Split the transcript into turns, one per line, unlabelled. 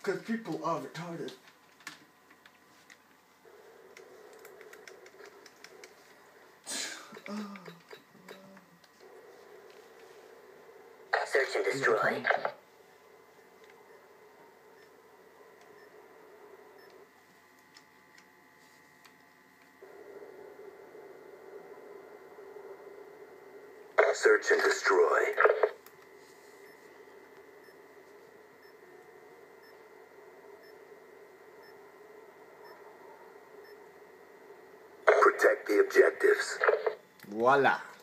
Because people are retarded.
Search and destroy. Search and destroy. Protect the objectives.
Voila.